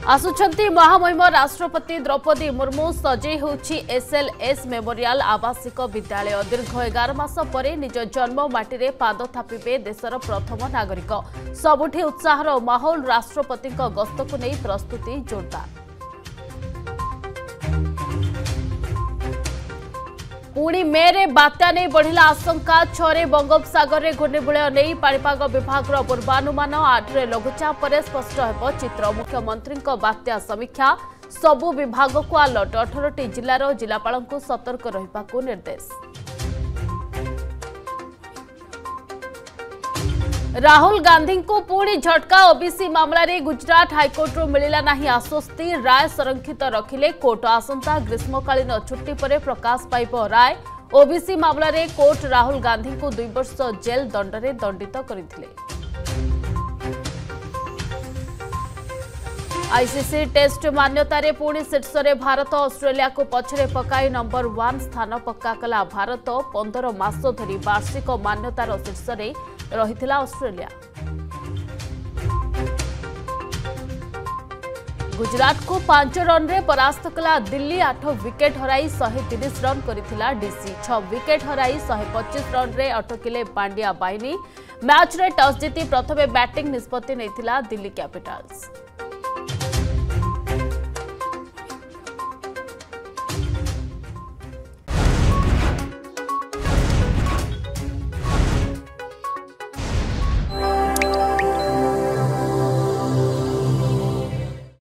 आसुछंती महामहिम राष्ट्रपति द्रौपदी मुर्मू सजई होछि एसएलएस मेमोरियल आवासिक विद्यालय। दीर्घ 11 मास परे निज जन्म माटी पाद थापिबे देशर प्रथम नागरिक। सबुठी उत्साहर माहौल। राष्ट्रपति गस्त को नहीं प्रस्तुति जोरदार। पुणी मेरे बात्या नहीं बढ़िला आशंका। 6 बंगोपसागर में घूर्णिबलय नहीं पाणीपाग विभाग पूर्वानुमान। 8 लघुचाप पर स्पष्ट हेब चित्र। मुख्यमंत्री बात्या समीक्षा। सबु विभाग को अलर्ट। 18टी जिलार जिलापाल को सतर्क रहिबाकु निर्देश। राहुल गांधी को पुणी झटका। ओबीसी मामला रे गुजरात हाईकोर्ट मिलला नहीं आश्वस्ति। राय संरक्षित रखिले कोर्ट। आसंता ग्रीष्मकालीन छुट्टी पर प्रकाश पाइब राय। ओबीसी मामला रे कोर्ट राहुल गांधी को 2 वर्ष जेल दंडरे दंडित करथिले। आईसीसी टेस्ट मान्यता रे पुणी शीर्ष रे भारत। ऑस्ट्रेलिया को पछरे पकाई नंबर 1 स्थान पक्का कला भारत। 15 मास धरी वार्षिक मान्यतार शीर्ष रे रहिथिला ऑस्ट्रेलिया। गुजरात को 5 रन रे परास्त कला दिल्ली। 8 विकेट हराई 130 रन करिथिला डीसी। 6 विकेट हराई 125 रन रे अटकिले पांड्या बाहिनी। मैच रे टॉस जीति प्रथमे बैटिंग निष्पत्ति नैथिला दिल्ली कैपिटल्स।